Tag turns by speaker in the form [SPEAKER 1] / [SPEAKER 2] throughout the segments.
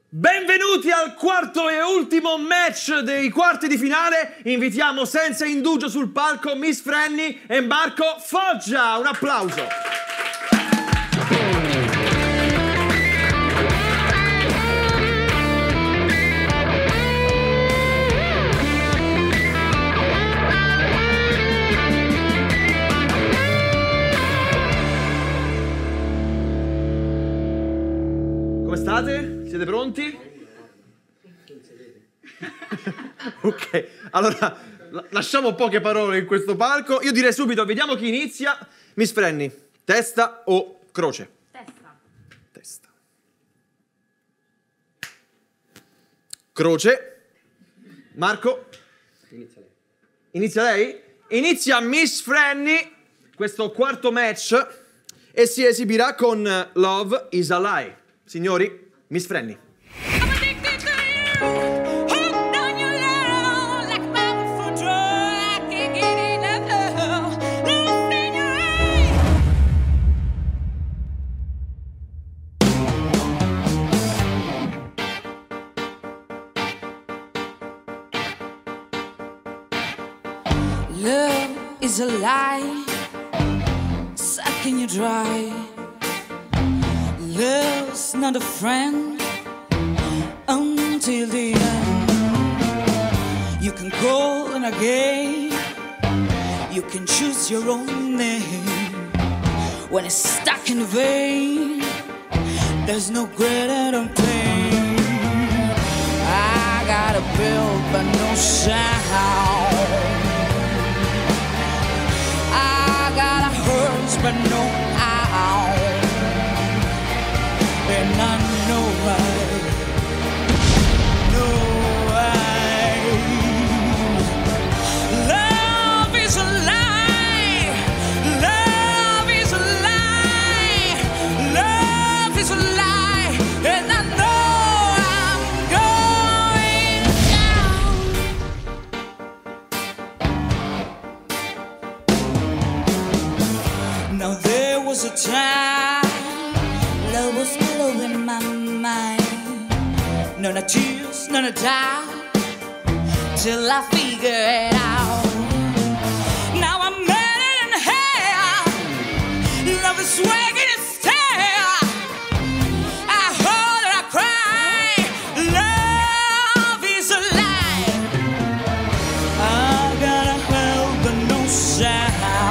[SPEAKER 1] Benvenuti al quarto e ultimo match dei quarti di finale. Invitiamo senza indugio sul palco Miss Franny e Marco Foggia. Un applauso. Come state? Siete pronti? Ok, allora lasciamo poche parole in questo palco. Io direi subito, vediamo chi inizia. Miss Franny, testa o croce?
[SPEAKER 2] Testa.
[SPEAKER 1] Testa. Croce. Marco?
[SPEAKER 3] Inizia lei.
[SPEAKER 1] Inizia lei? Inizia Miss Franny questo quarto match e si esibirà con Love is a Lie. Signori, Miss Franny.
[SPEAKER 4] Love is a lie, sucking you dry. Love's not a friend until the end. You can call in again, you can choose your own name. When it's stuck in the vein, there's no greater than pain. I got a bill but no sound. I got a hurt but no ow. And I know love is a lie. Love is a lie. Love is a lie. And I know I'm going down. Now there was a time love was blowing my mind. None of tears, none of doubt, till I figure it out. Now I'm mad in hell. Love is wagging its tail. I heard and I cry. Love is a lie. I gotta help but no sound.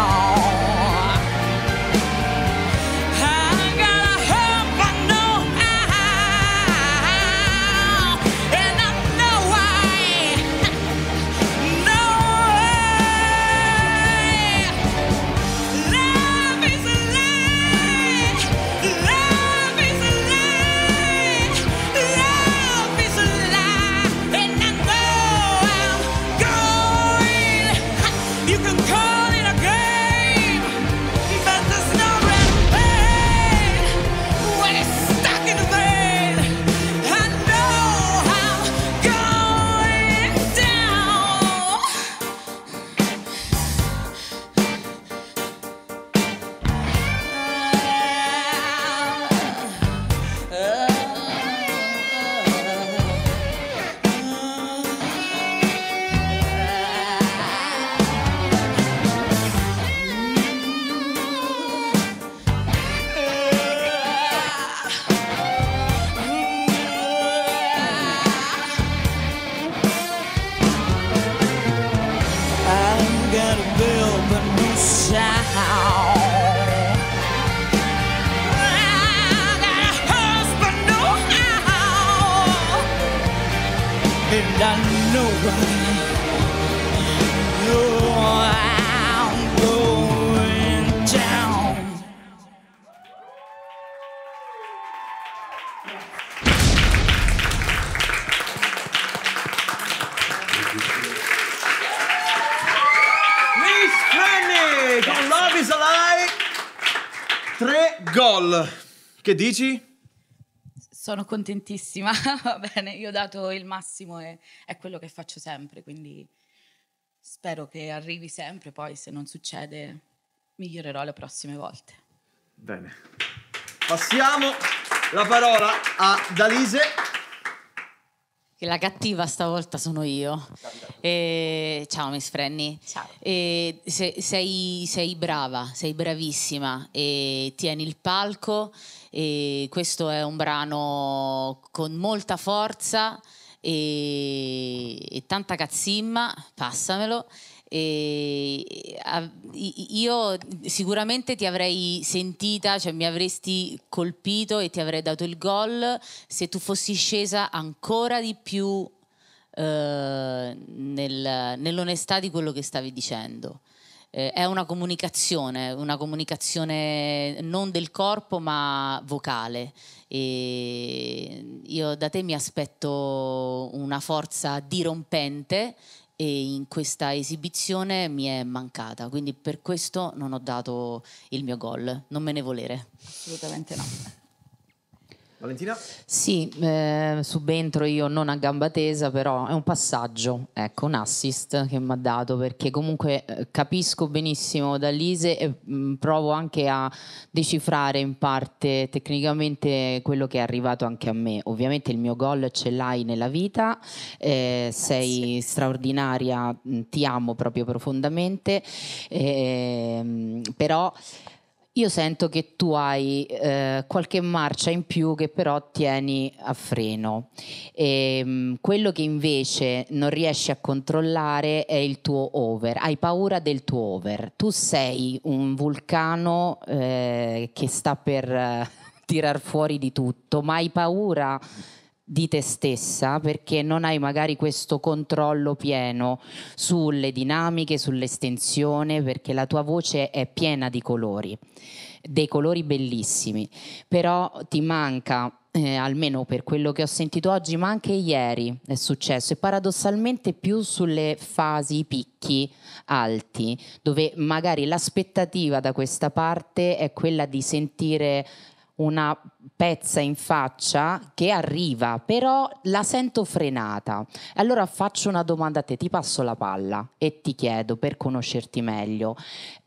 [SPEAKER 4] And I know I'm going down.
[SPEAKER 1] Miss Franny con Love is a Lie. 3 gol. Che dici?
[SPEAKER 2] Sono contentissima, va bene, io ho dato il massimo e è quello che faccio sempre, quindi spero che arrivi sempre, poi se non succede migliorerò le prossime volte.
[SPEAKER 1] Bene. Passiamo la parola a Dalise.
[SPEAKER 3] Che la cattiva stavolta sono io. Ciao Miss Frenny.
[SPEAKER 2] Ciao.
[SPEAKER 3] Sei brava, sei bravissima e tieni il palco. E questo è un brano con molta forza e tanta cazzimma, passamelo. Io sicuramente ti avrei sentita, cioè mi avresti colpito e ti avrei dato il gol se tu fossi scesa ancora di più nell'onestà di quello che stavi dicendo. È una comunicazione non del corpo ma vocale, e io da te mi aspetto una forza dirompente e in questa esibizione mi è mancata, quindi per questo non ho dato il mio gol, non me ne volere.
[SPEAKER 2] Assolutamente no.
[SPEAKER 1] Valentina?
[SPEAKER 5] Sì, subentro io non a gamba tesa, però è un passaggio, ecco, un assist che mi ha dato, perché comunque capisco benissimo da Lise e provo anche a decifrare in parte tecnicamente quello che è arrivato anche a me. Ovviamente il mio gol ce l'hai nella vita, sei straordinaria, ti amo proprio profondamente, però io sento che tu hai qualche marcia in più che però tieni a freno. Quello che invece non riesci a controllare è il tuo over. Hai paura del tuo over. Tu sei un vulcano che sta per tirar fuori di tutto, ma hai paura di te stessa perché non hai magari questo controllo pieno sulle dinamiche, sull'estensione, perché la tua voce è piena di colori, dei colori bellissimi, però ti manca, almeno per quello che ho sentito oggi, ma anche ieri è successo, e paradossalmente più sulle fasi, i picchi alti, dove magari l'aspettativa da questa parte è quella di sentire una pezza in faccia che arriva, però la sento frenata. Allora faccio una domanda a te, ti passo la palla e ti chiedo, per conoscerti meglio,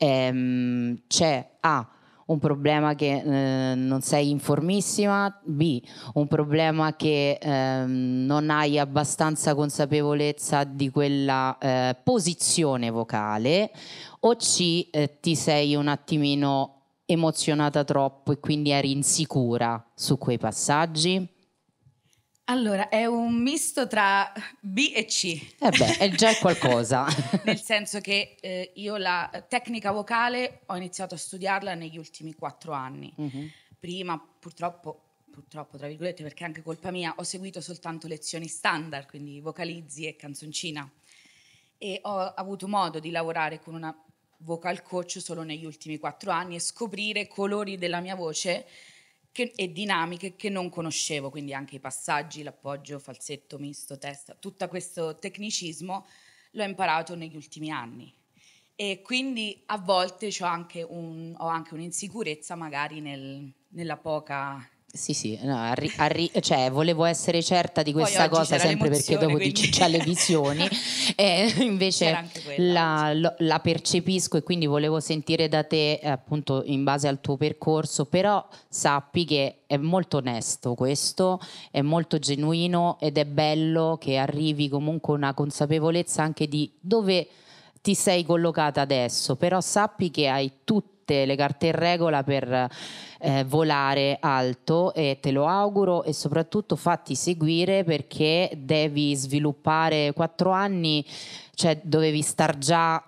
[SPEAKER 5] c'è A, un problema che non sei informissima, B, un problema che non hai abbastanza consapevolezza di quella posizione vocale, o C, ti sei un attimino emozionata troppo e quindi eri insicura su quei passaggi?
[SPEAKER 2] Allora, è un misto tra B e C.
[SPEAKER 5] È già qualcosa.
[SPEAKER 2] Nel senso che io la tecnica vocale ho iniziato a studiarla negli ultimi 4 anni. Prima, purtroppo, tra virgolette, perché è anche colpa mia, ho seguito soltanto lezioni standard, quindi vocalizzi e canzoncina. E ho avuto modo di lavorare con una vocal coach solo negli ultimi 4 anni e scoprire colori della mia voce e dinamiche che non conoscevo, quindi anche i passaggi, l'appoggio, falsetto, misto, testa, tutto questo tecnicismo l'ho imparato negli ultimi anni, e quindi a volte ho anche un'insicurezza magari nella poca...
[SPEAKER 5] Sì, no, cioè, volevo essere certa di questa cosa sempre perché dopo
[SPEAKER 2] quindi...
[SPEAKER 5] dici c'ha le visioni e invece la percepisco, e quindi volevo sentire da te appunto in base al tuo percorso, però sappi che è molto onesto questo, è molto genuino ed è bello che arrivi comunque una consapevolezza anche di dove ti sei collocata adesso, però sappi che hai tutte le carte in regola per volare alto, e te lo auguro, e soprattutto fatti seguire perché devi sviluppare 4 anni, cioè dovevi star già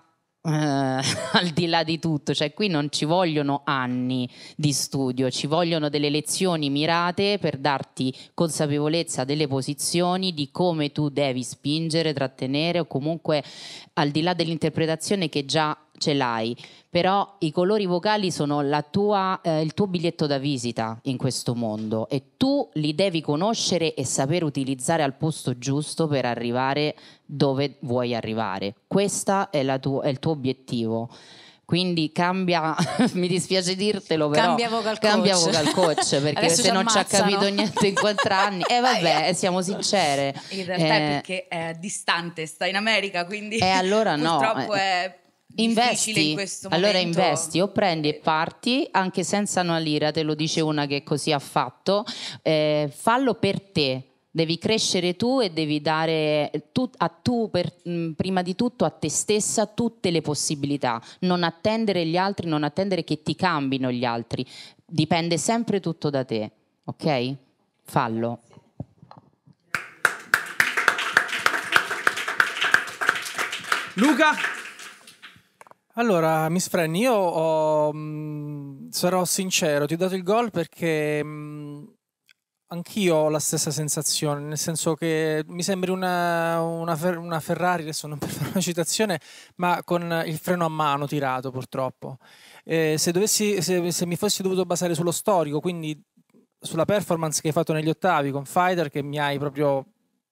[SPEAKER 5] al di là di tutto, cioè qui non ci vogliono anni di studio, ci vogliono delle lezioni mirate per darti consapevolezza delle posizioni, di come tu devi spingere, trattenere, o comunque al di là dell'interpretazione che già ce l'hai, però i colori vocali sono il tuo biglietto da visita in questo mondo, e tu li devi conoscere e saper utilizzare al posto giusto per arrivare dove vuoi arrivare. Questo è il tuo obiettivo. Quindi cambia, mi dispiace dirtelo, però
[SPEAKER 3] cambia vocal
[SPEAKER 5] coach perché
[SPEAKER 3] adesso
[SPEAKER 5] se non ci ha capito niente in 4 anni, vabbè, siamo sincere.
[SPEAKER 2] In realtà è perché è distante, sta in America, quindi
[SPEAKER 5] allora
[SPEAKER 2] purtroppo
[SPEAKER 5] no,
[SPEAKER 2] è difficile in questo momento.
[SPEAKER 5] Allora investi o prendi e parti anche senza una lira, te lo dice una che così ha fatto, fallo per te. Devi crescere tu e devi dare prima di tutto a te stessa tutte le possibilità, non attendere gli altri, non attendere che ti cambino gli altri, dipende sempre tutto da te, ok? Fallo.
[SPEAKER 1] Luca?
[SPEAKER 6] Allora, Miss Frenny, io sarò sincero, ti ho dato il gol perché anch'io ho la stessa sensazione, nel senso che mi sembri una Ferrari, adesso non per fare una citazione, ma con il freno a mano tirato purtroppo. Se mi fossi dovuto basare sullo storico, quindi sulla performance che hai fatto negli ottavi con Fighter, che mi hai proprio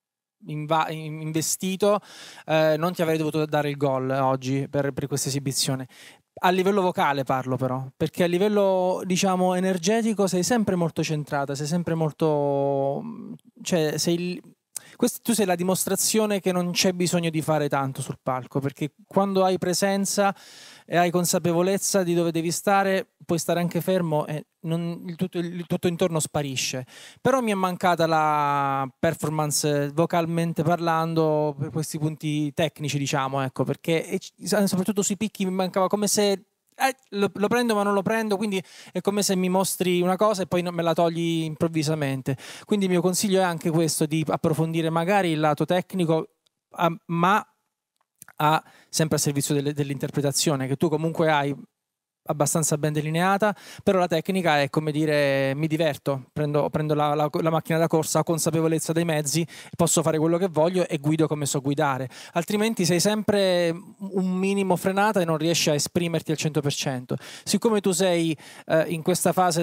[SPEAKER 6] investito, non ti avrei dovuto dare il gol oggi per questa esibizione. A livello vocale parlo però, perché a livello diciamo energetico sei sempre molto centrata, sei sempre molto, cioè tu sei la dimostrazione che non c'è bisogno di fare tanto sul palco, perché quando hai presenza e hai consapevolezza di dove devi stare, puoi stare anche fermo e il tutto intorno sparisce. Però mi è mancata la performance vocalmente parlando per questi punti tecnici, diciamo, ecco, perché soprattutto sui picchi mi mancava, come se lo prendo ma non lo prendo, quindi è come se mi mostri una cosa e poi me la togli improvvisamente. Quindi il mio consiglio è anche questo, di approfondire magari il lato tecnico, ma sempre a servizio dell'interpretazione, che tu comunque hai abbastanza ben delineata, però la tecnica è come dire: mi diverto, prendo la macchina da corsa, ho consapevolezza dei mezzi, posso fare quello che voglio e guido come so guidare, altrimenti sei sempre un minimo frenata e non riesci a esprimerti al 100%. Siccome tu sei in questa fase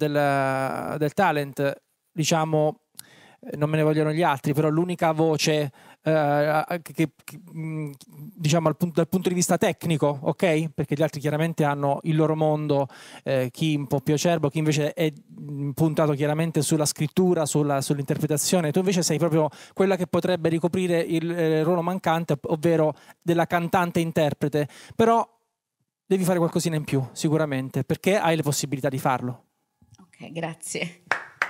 [SPEAKER 6] del talent, diciamo, non me ne vogliono gli altri, però l'unica voce che diciamo dal punto di vista tecnico, ok? Perché gli altri chiaramente hanno il loro mondo, chi un po' più acerbo, chi invece è puntato chiaramente sulla scrittura, sull'interpretazione. Tu invece sei proprio quella che potrebbe ricoprire il ruolo mancante, ovvero della cantante interprete, però devi fare qualcosina in più sicuramente, perché hai le possibilità di farlo.
[SPEAKER 2] Ok, grazie.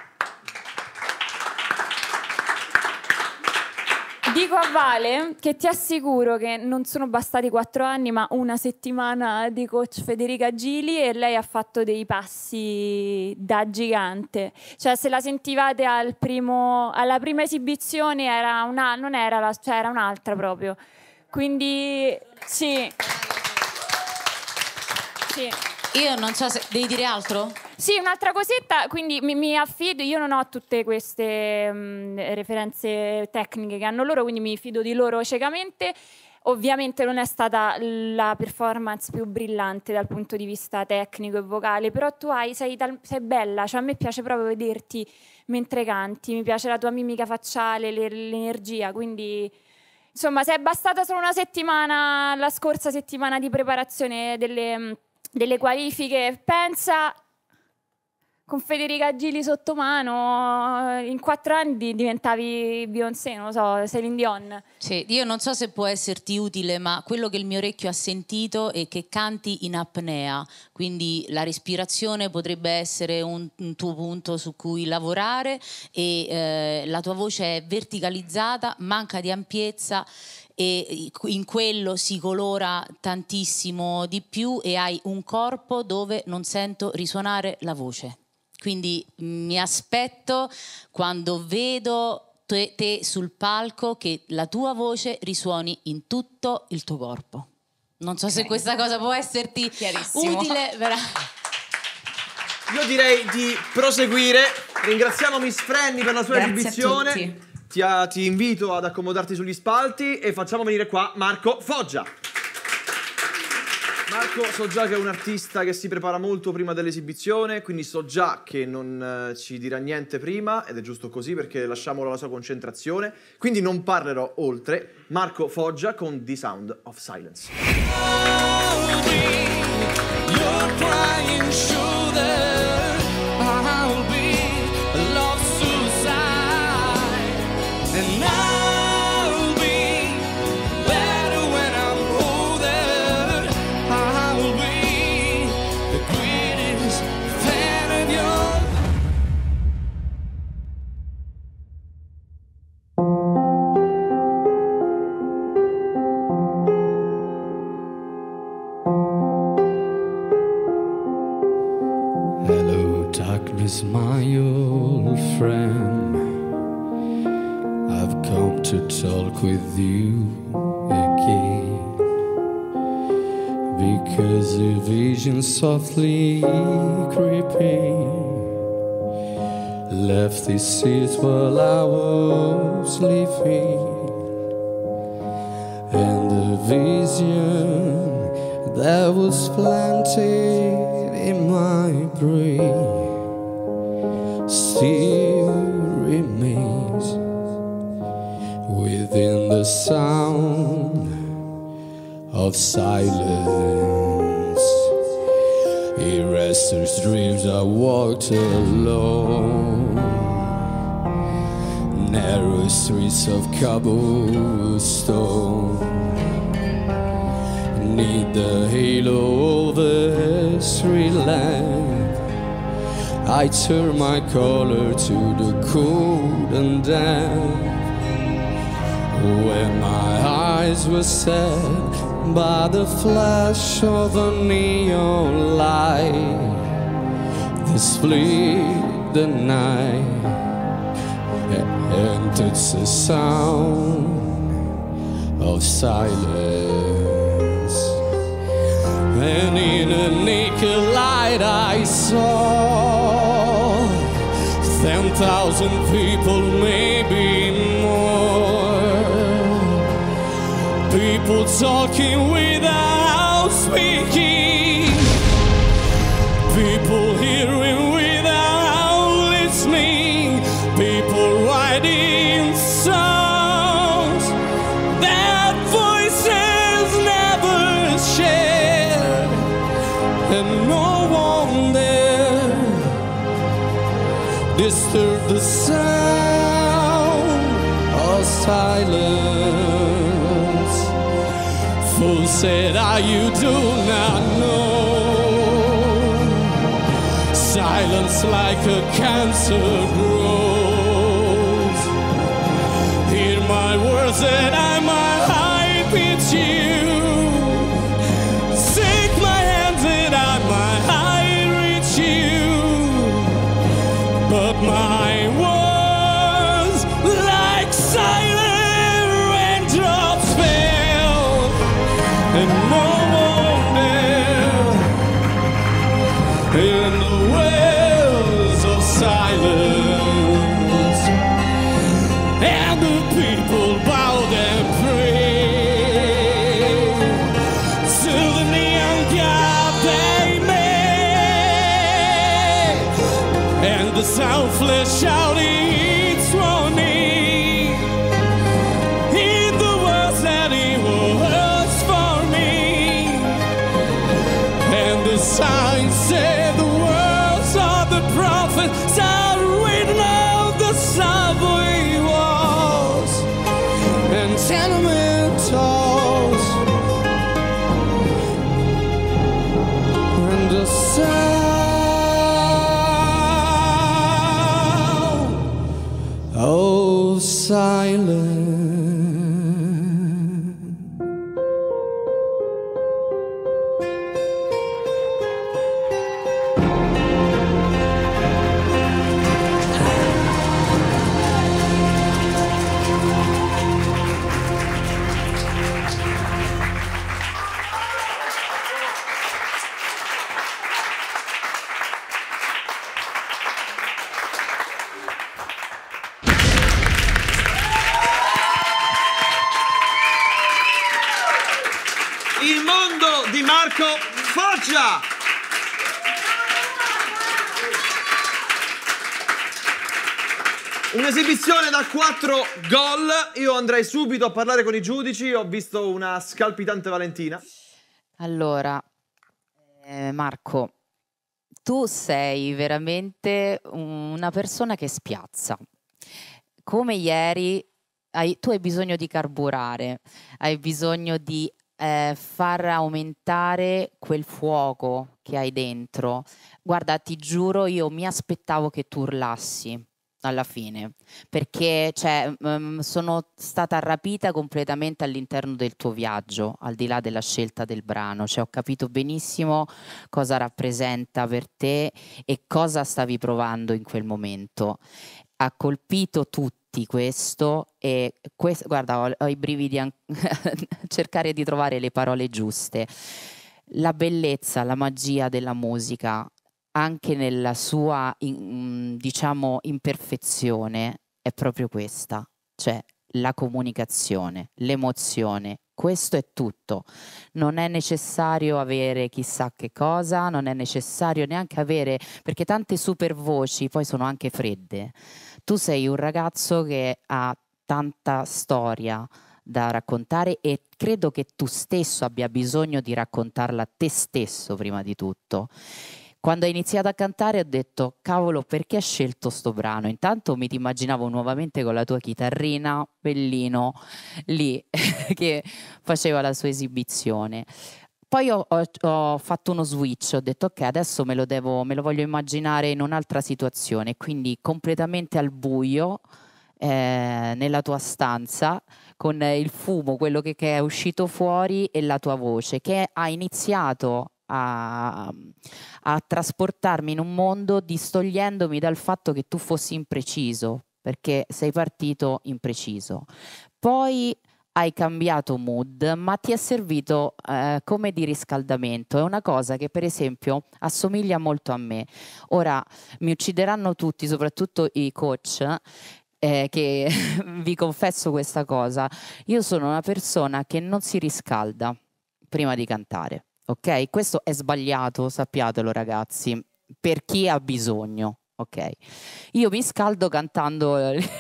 [SPEAKER 7] Dico a Vale che ti assicuro che non sono bastati 4 anni, ma una settimana di coach Federica Gili e lei ha fatto dei passi da gigante. Cioè, se la sentivate alla prima esibizione era un'altra proprio. Quindi sì.
[SPEAKER 3] Io non so se devi dire altro?
[SPEAKER 7] Sì, un'altra cosetta, quindi mi affido, io non ho tutte queste referenze tecniche che hanno loro, quindi mi fido di loro ciecamente. Ovviamente non è stata la performance più brillante dal punto di vista tecnico e vocale, però tu sei bella, cioè a me piace proprio vederti mentre canti, mi piace la tua mimica facciale, l'energia, quindi insomma se è bastata solo una settimana, la scorsa settimana di preparazione delle qualifiche, pensa, con Federica Gili sotto mano, in 4 anni diventavi Beyoncé, non lo so, Celine Dion.
[SPEAKER 3] Sì, io non so se può esserti utile, ma quello che il mio orecchio ha sentito è che canti in apnea, quindi la respirazione potrebbe essere un tuo punto su cui lavorare, e la tua voce è verticalizzata, manca di ampiezza, e in quello si colora tantissimo di più e hai un corpo dove non sento risuonare la voce. Quindi mi aspetto, quando vedo te sul palco, che la tua voce risuoni in tutto il tuo corpo. Non so se questa cosa può esserti utile.
[SPEAKER 1] Io direi di proseguire. Ringraziamo Miss Frenny per la sua esibizione. Ti invito ad accomodarti sugli spalti e facciamo venire qua Marco Foggia. Marco, so già che è un artista che si prepara molto prima dell'esibizione, quindi so già che non ci dirà niente prima, ed è giusto così perché lasciamolo alla sua concentrazione, quindi non parlerò oltre. Marco Foggia con The Sound of Silence.
[SPEAKER 8] talk with you again, because a vision softly creeping left this seat while I was sleeping, and the vision that was planted in my brain still remains within the sound of silence. In restless dreams I walked alone, narrow streets of cobblestone, neath the halo of the street lamp. I turned my collar to the cold and damp. When my eyes were set by the flash of a neon light, that split the night, and it's the sound of silence. And in a naked light I saw 10,000 people, maybe more, people talking without speaking, people hearing without listening, people writing songs that voices never shared, and no one there disturbed the sound of silence. Fools said, "Ah, you do not know. Silence like a cancer grows. Hear my words that I might hide with you. Take my hand that I might hide with you. But my words like silent raindrops fell, and no one there in the wells of silence, and the people bowed and prayed to the neon god they made, and the soundless shouting each warning in the words that he was for me, and the sign said the words of the prophets are written on the subway walls and tenement halls, and the sound of silence.
[SPEAKER 1] Il mondo di Marco Foggia. Un'esibizione da 4 gol. Io andrei subito a parlare con i giudici. Ho visto una scalpitante Valentina.
[SPEAKER 5] Allora, Marco, tu sei veramente una persona che spiazza. Come ieri, tu hai bisogno di carburare, hai bisogno di far aumentare quel fuoco che hai dentro. Guarda, ti giuro, io mi aspettavo che tu urlassi alla fine, perché sono stata rapita completamente all'interno del tuo viaggio, al di là della scelta del brano. Ho capito benissimo cosa rappresenta per te e cosa stavi provando in quel momento. ha colpito tutti questo, e guarda, ho i brividi a cercare di trovare le parole giuste. La bellezza, la magia della musica, anche nella sua diciamo imperfezione, è proprio questa, cioè la comunicazione, l'emozione. Questo è tutto. Non è necessario avere chissà che cosa, non è necessario neanche avere, perché tante super voci poi sono anche fredde. Tu sei un ragazzo che ha tanta storia da raccontare, e credo che tu stesso abbia bisogno di raccontarla a te stesso prima di tutto. Quando hai iniziato a cantare ho detto, cavolo, perché hai scelto sto brano? Intanto mi ti immaginavo nuovamente con la tua chitarrina, bellino, lì, che faceva la sua esibizione. Poi ho fatto uno switch, ho detto ok, adesso me lo voglio immaginare in un'altra situazione, quindi completamente al buio, nella tua stanza, con il fumo, quello che è uscito fuori, e la tua voce che ha iniziato a trasportarmi in un mondo, distogliendomi dal fatto che tu fossi impreciso, perché sei partito impreciso. Poi hai cambiato mood, ma ti è servito come di riscaldamento. È una cosa che per esempio assomiglia molto a me. Ora mi uccideranno tutti, soprattutto i coach, che vi confesso questa cosa. Io sono una persona che non si riscalda prima di cantare. Ok? Questo è sbagliato, sappiatelo ragazzi, per chi ha bisogno, ok? Io mi scaldo cantando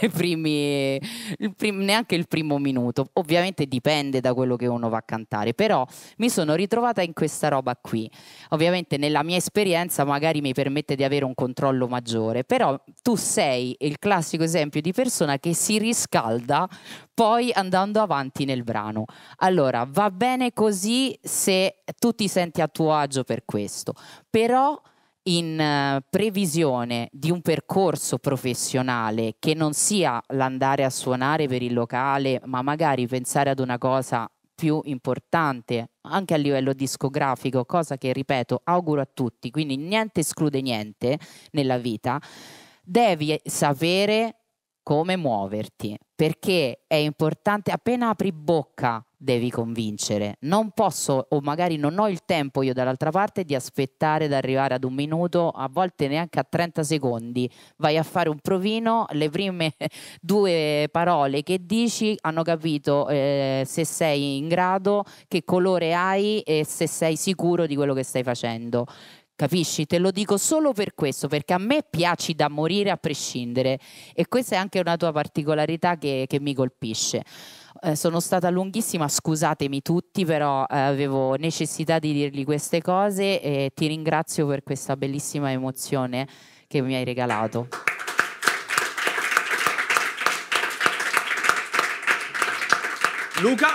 [SPEAKER 5] neanche il primo minuto, ovviamente dipende da quello che uno va a cantare, però mi sono ritrovata in questa roba qui. Ovviamente nella mia esperienza magari mi permette di avere un controllo maggiore, però tu sei il classico esempio di persona che si riscalda poi andando avanti nel brano. Allora, va bene così se tu ti senti a tuo agio per questo, però in previsione di un percorso professionale che non sia l'andare a suonare per il locale, ma magari pensare ad una cosa più importante anche a livello discografico, cosa che, ripeto, auguro a tutti, quindi niente esclude niente nella vita, devi sapere come muoverti, perché è importante. Appena apri bocca devi convincere. Non posso, o magari non ho il tempo io dall'altra parte di aspettare ad arrivare ad un minuto, a volte neanche a 30 secondi. Vai a fare un provino, le prime 2 parole che dici hanno capito se sei in grado, che colore hai e se sei sicuro di quello che stai facendo. Capisci? Te lo dico solo per questo, perché a me piaci da morire a prescindere, e questa è anche una tua particolarità che mi colpisce. Sono stata lunghissima, scusatemi tutti, però avevo necessità di dirgli queste cose, e ti ringrazio per questa bellissima emozione che mi hai regalato.
[SPEAKER 1] Luca?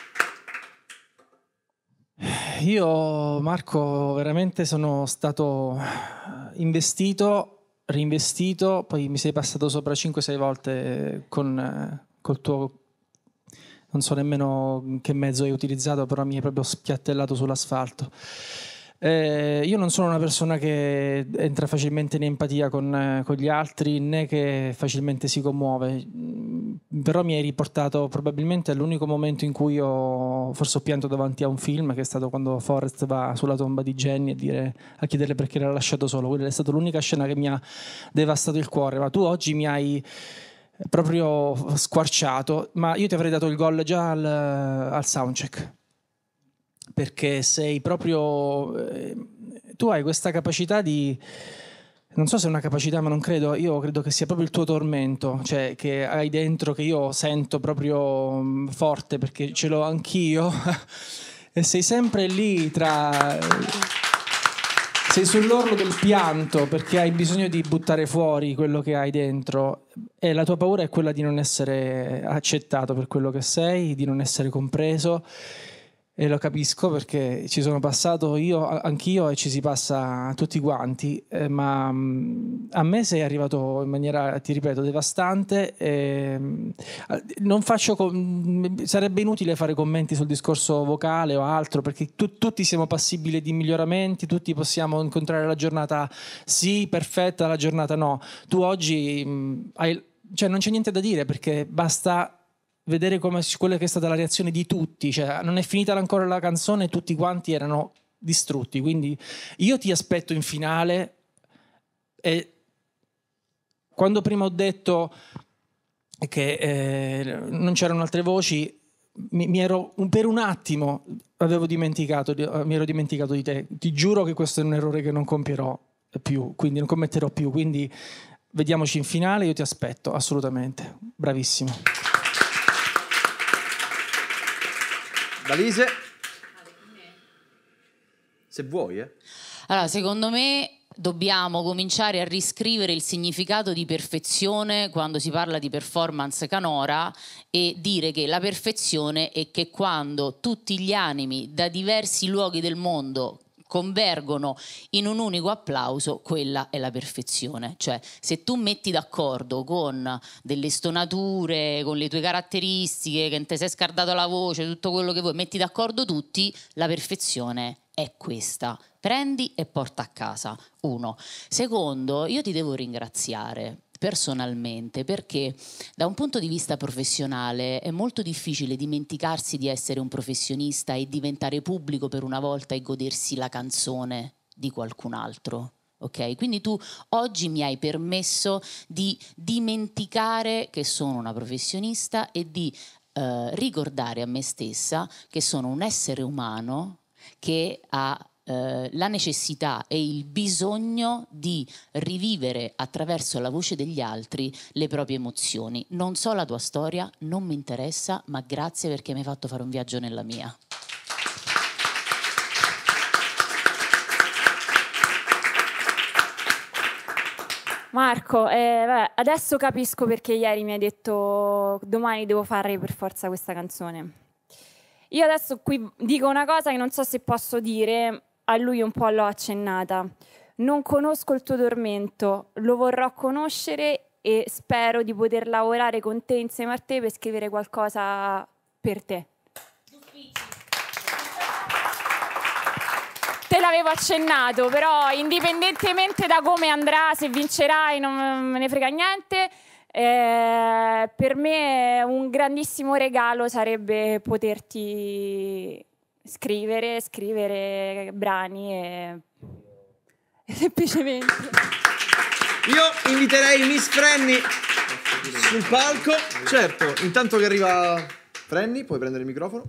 [SPEAKER 6] Io, Marco, veramente sono stato investito, reinvestito, poi mi sei passato sopra 5-6 volte col tuo... Non so nemmeno che mezzo hai utilizzato, però mi hai proprio spiattellato sull'asfalto. Io non sono una persona che entra facilmente in empatia con gli altri, né che facilmente si commuove, però mi hai riportato probabilmente all'unico momento in cui forse ho pianto davanti a un film, che è stato quando Forrest va sulla tomba di Jenny a chiederle perché l'ha lasciato solo. Quella è stata l'unica scena che mi ha devastato il cuore, ma tu oggi mi hai proprio squarciato. Ma io ti avrei dato il gol già al soundcheck, perché sei proprio tu hai questa capacità di, non so se è una capacità, ma non credo, io credo che sia proprio il tuo tormento, cioè che hai dentro, che io sento proprio forte, perché ce l'ho anch'io e sei sempre lì sei sull'orlo del pianto, perché hai bisogno di buttare fuori quello che hai dentro, e la tua paura è quella di non essere accettato per quello che sei, di non essere compreso. e lo capisco perché ci sono passato anch'io e ci si passa tutti quanti, ma a me sei arrivato in maniera, ti ripeto, devastante. Non faccio sarebbe inutile fare commenti sul discorso vocale o altro, perché tutti siamo passibili di miglioramenti, tutti possiamo incontrare la giornata sì, perfetta, la giornata no. Tu oggi cioè non c'è niente da dire, perché basta vedere quella che è stata la reazione di tutti, cioè non è finita ancora la canzone e tutti quanti erano distrutti, quindi io ti aspetto in finale. E quando prima ho detto che non c'erano altre voci, per un attimo mi ero dimenticato di te. Ti giuro che questo è un errore che non compierò più, quindi non commetterò più, quindi vediamoci in finale, io ti aspetto assolutamente. Bravissimo.
[SPEAKER 1] Dalise, se vuoi.
[SPEAKER 3] Allora, secondo me dobbiamo cominciare a riscrivere il significato di perfezione quando si parla di performance canora, e dire che la perfezione è che quando tutti gli animi da diversi luoghi del mondo convergono in un unico applauso, quella è la perfezione. Cioè, se tu metti d'accordo con delle stonature, con le tue caratteristiche, che te sei scardato la voce, tutto quello che vuoi, metti d'accordo tutti, la perfezione è questa. Prendi e porta a casa. 1. Secondo, io ti devo ringraziare personalmente, perché da un punto di vista professionale è molto difficile dimenticarsi di essere un professionista e diventare pubblico per una volta e godersi la canzone di qualcun altro. Ok? Quindi tu oggi mi hai permesso di dimenticare che sono una professionista e di ricordare a me stessa che sono un essere umano che ha la necessità e il bisogno di rivivere attraverso la voce degli altri le proprie emozioni. Non so la tua storia, non mi interessa, ma grazie perché mi hai fatto fare un viaggio nella mia.
[SPEAKER 7] Marco, adesso capisco perché ieri mi hai detto domani devo fare per forza questa canzone. Io adesso qui dico una cosa che non so se posso dire, a lui un po' l'ho accennata. Non conosco il tuo tormento, lo vorrò conoscere e spero di poter lavorare con te, insieme a te, per scrivere qualcosa per te. Te l'avevo accennato, però indipendentemente da come andrà, se vincerai non me ne frega niente. Per me un grandissimo regalo sarebbe poterti scrivere brani e semplicemente.
[SPEAKER 1] Io inviterei Miss Frenny sul palco. Certo, intanto che arriva Frenny, puoi prendere il microfono.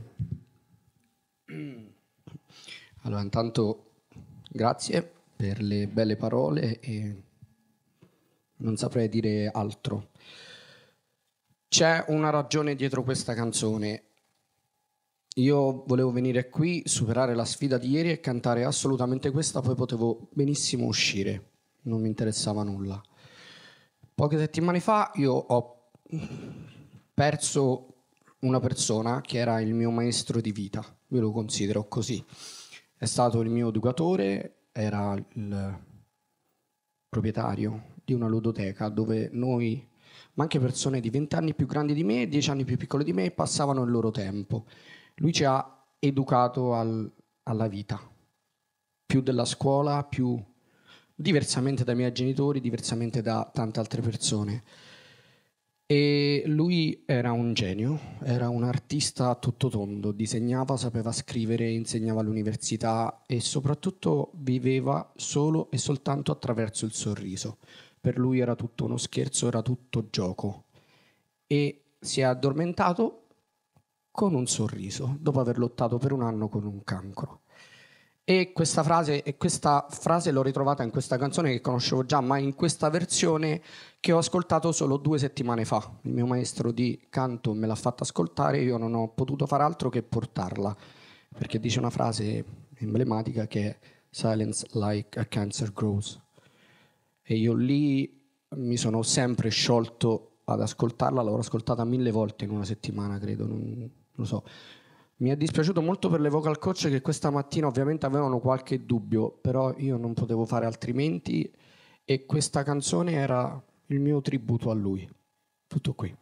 [SPEAKER 9] Allora, intanto grazie per le belle parole e non saprei dire altro. C'è una ragione dietro questa canzone. Io volevo venire qui, superare la sfida di ieri e cantare assolutamente questa, poi potevo benissimo uscire, non mi interessava nulla. Poche settimane fa io ho perso una persona che era il mio maestro di vita, io lo considero così. È stato il mio educatore, era il proprietario di una ludoteca dove noi, ma anche persone di 20 anni più grandi di me, 10 anni più piccole di me, passavano il loro tempo. Lui ci ha educato alla vita, più della scuola, più diversamente dai miei genitori, diversamente da tante altre persone. E lui era un genio, era un artista a tutto tondo, disegnava, sapeva scrivere, insegnava all'università e soprattutto viveva solo e soltanto attraverso il sorriso. Per lui era tutto uno scherzo, era tutto gioco. E si è addormentato con un sorriso, dopo aver lottato per un anno con un cancro. E questa frase l'ho ritrovata in questa canzone che conoscevo già, ma in questa versione che ho ascoltato solo 2 settimane fa. Il mio maestro di canto me l'ha fatta ascoltare e io non ho potuto fare altro che portarla, perché dice una frase emblematica che è "Silence like a cancer grows". E io lì mi sono sempre sciolto ad ascoltarla, l'ho ascoltata 1000 volte in una settimana, credo, non lo so. Mi è dispiaciuto molto per le vocal coach che questa mattina ovviamente avevano qualche dubbio, però io non potevo fare altrimenti e questa canzone era il mio tributo a lui. Tutto qui.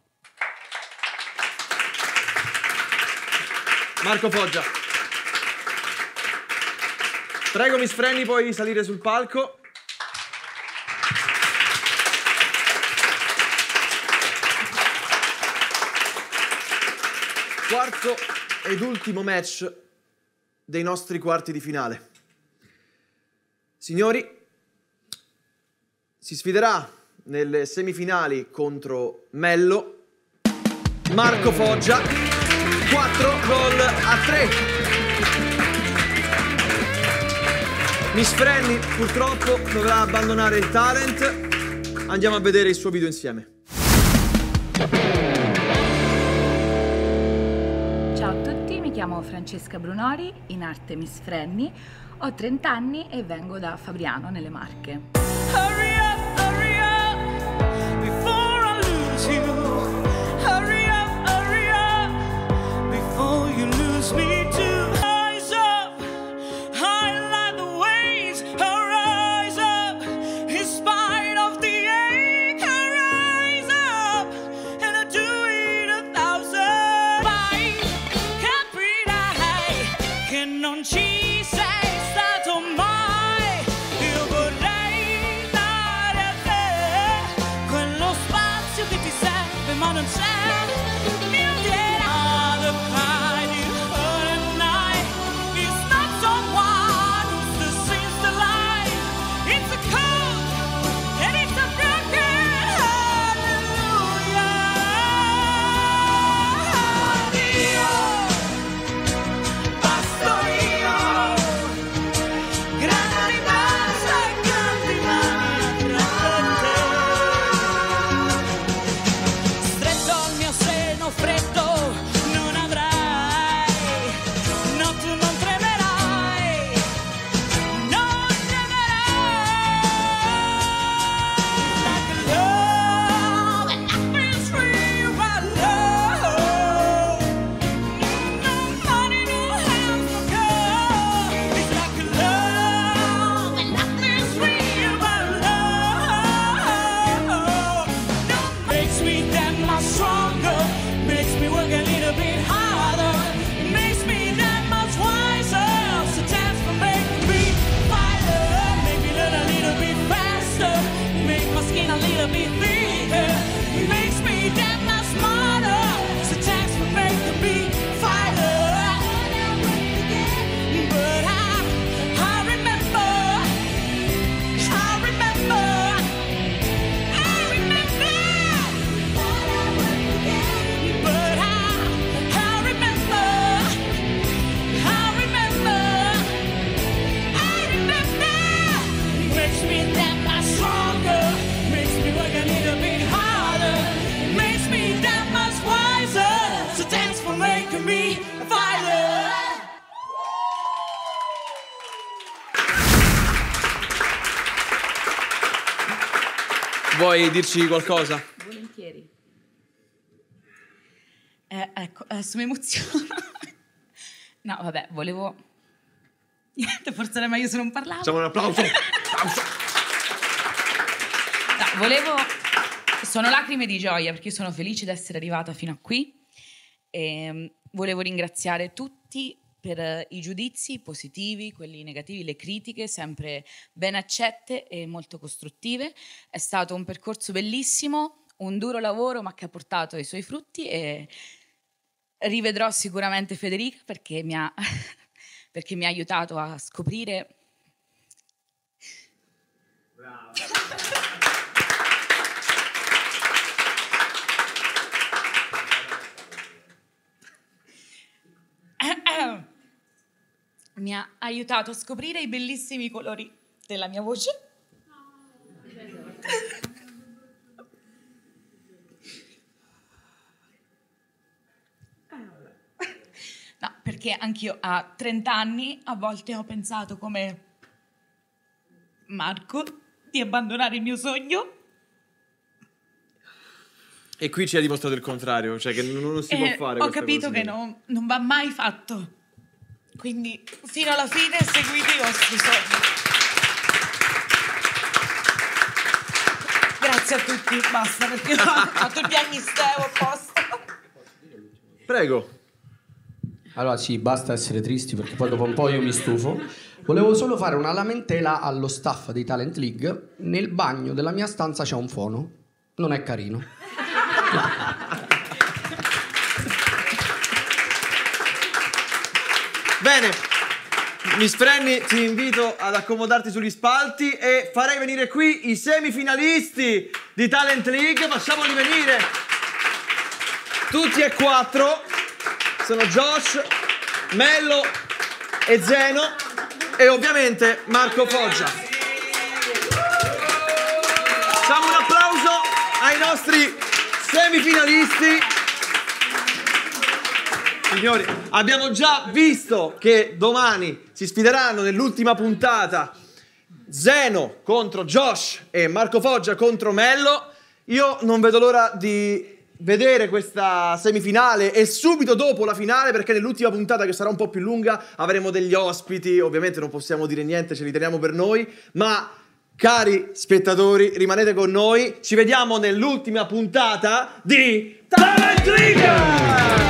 [SPEAKER 1] Marco Foggia. Prego Miss Frenny poi salire sul palco. Quarto ed ultimo match dei nostri quarti di finale. Signori, si sfiderà nelle semifinali contro Mello, Marco Foggia, 4-3. Miss Frenny purtroppo dovrà abbandonare il talent. Andiamo a vedere il suo video insieme.
[SPEAKER 2] Ciao a tutti, mi chiamo Francesca Brunori, in arte Miss Frenny, ho 30 anni e vengo da Fabriano, nelle Marche.
[SPEAKER 4] Hurry up, before I lose you. Hurry up, before you lose me too. Rise up, high like the waves. Rise up, in spite of the ache. Rise up, and I do it 1,000. Vai, capirai che non ci sei stato mai. Io vorrei dare a te quello spazio che ti serve, ma non c'è. Mi odierà the pride you hurt at night. It's not someone who sees the light. It's a cold and it's a broken hallelujah. Io basto io. Grandi basta e grandi mani tra te. Stretto al mio seno freddo non avrai. No, tu non tremerai. Non tremerai. Like love and nothing free but love. No money, no hands, no girl. It's like love and nothing free but love. No makes me that much stronger. Makes me work a little bit harder. Makes me that much wiser. So dance for making me fighter. Make me learn a little bit faster. Make my skin a little bit thicker. Makes me that much smarter. So thanks for making me fighter. But I remember, I remember, I remember. But I remember, I remember, I remember. Makes me that much stronger. Makes me work a little bit harder. Makes me that much wiser. So thanks for making me a fighter.
[SPEAKER 1] Vuoi dirci qualcosa?
[SPEAKER 2] Volentieri. Ecco, adesso mi emoziono. No, vabbè, volevo... Niente, forse era meglio se non parlavo.
[SPEAKER 1] Facciamo un applauso.
[SPEAKER 2] No, volevo... Sono lacrime di gioia perché io sono felice di essere arrivata fino a qui. E volevo ringraziare tutti per i giudizi positivi, quelli negativi, le critiche sempre ben accette e molto costruttive. È stato un percorso bellissimo, un duro lavoro ma che ha portato i suoi frutti e rivedrò sicuramente Federica perché mi ha aiutato a scoprire... Mi ha aiutato a scoprire i bellissimi colori della mia voce. No, perché anch'io a 30 anni a volte ho pensato come Marco di abbandonare il mio sogno.
[SPEAKER 1] E qui ci ha dimostrato il contrario, cioè che non si può fare.
[SPEAKER 2] Ho capito che non va mai fatto. Quindi fino alla fine seguite i vostri sogni. Grazie a tutti, basta perché ho fatto il piagnisteo apposta.
[SPEAKER 1] Prego.
[SPEAKER 9] Allora sì, basta essere tristi perché poi dopo un po' io mi stufo. Volevo solo fare una lamentela allo staff dei Talent League. Nel bagno della mia stanza c'è un fono. Non è carino.
[SPEAKER 1] Bene, Miss Frenny, ti invito ad accomodarti sugli spalti e farei venire qui i semifinalisti di Talent League. Facciamoli venire tutti e 4. Sono Josh, Mello e Zeno e ovviamente Marco Foggia. Facciamo un applauso ai nostri semifinalisti. Signori, abbiamo già visto che domani si sfideranno nell'ultima puntata Zeno contro Josh e Marco Foggia contro Mello. Io non vedo l'ora di vedere questa semifinale e subito dopo la finale, perché nell'ultima puntata, che sarà un po' più lunga, avremo degli ospiti. Ovviamente non possiamo dire niente, ce li teniamo per noi, ma cari spettatori, rimanete con noi. Ci vediamo nell'ultima puntata di Talent League!